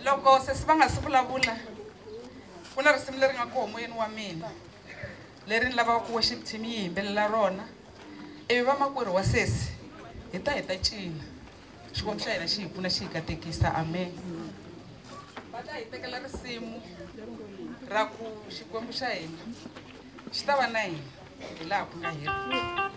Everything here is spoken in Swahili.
loko se va nga si vulavula ku na risimu leri nga koho moyeni wa mina leri ni lavaka ku worship team yi yimbelela rona ivi vamakwerhu wa sesi hi ta cina xikwembu xa hina xi hi pfuna xi hi katekisa amen va ta hi tekela risimu ra ku xikwembu xa hina xi ta va na hina hi laha ku nga heri